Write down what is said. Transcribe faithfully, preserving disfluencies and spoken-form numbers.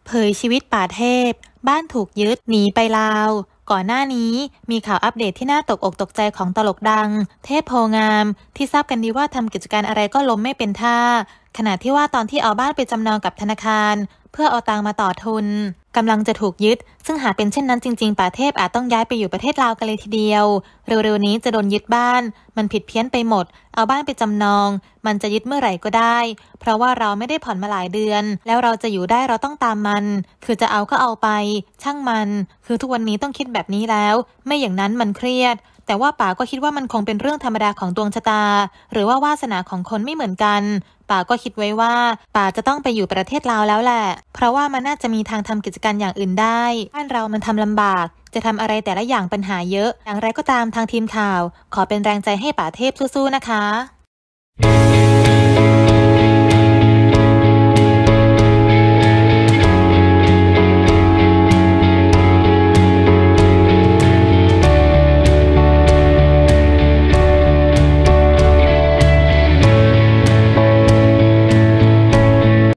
เผยชีวิตป่าเทพบ้านถูกยึดหนีไปลาวก่อนหน้านี้มีข่าวอัปเดตที่น่าตกอกตกใจของตลกดังเทพโพงามที่ทราบกันดีว่าทำกิจการอะไรก็ล้มไม่เป็นท่าขณะที่ว่าตอนที่เอาบ้านไปจำนองกับธนาคารเพื่อเอาตังมาต่อทุนกำลังจะถูกยึดซึ่งหากเป็นเช่นนั้นจริงๆป่าเทพอาจต้องย้ายไปอยู่ประเทศลาวกันเลยทีเดียวเร็วๆนี้จะโดนยึดบ้านมันผิดเพี้ยนไปหมดเอาบ้านไปจำนองมันจะยึดเมื่อไหร่ก็ได้เพราะว่าเราไม่ได้ผ่อนมาหลายเดือนแล้วเราจะอยู่ได้เราต้องตามมันคือจะเอาก็เอาไปช่างมันคือทุกวันนี้ต้องคิดแบบนี้แล้วไม่อย่างนั้นมันเครียดแต่ว่าป๋าก็คิดว่ามันคงเป็นเรื่องธรรมดาของดวงชะตาหรือว่าวาสนาของคนไม่เหมือนกันป๋าก็คิดไว้ว่าป๋าจะต้องไปอยู่ประเทศลาวแล้วแหละเพราะว่ามันน่าจะมีทางทำกิจการอย่างอื่นได้บ้านเรามันทำลำบากจะทำอะไรแต่ละอย่างปัญหาเยอะอย่างไรก็ตามทางทีมข่าวขอเป็นแรงใจให้ป๋าเทพสู้ๆนะคะ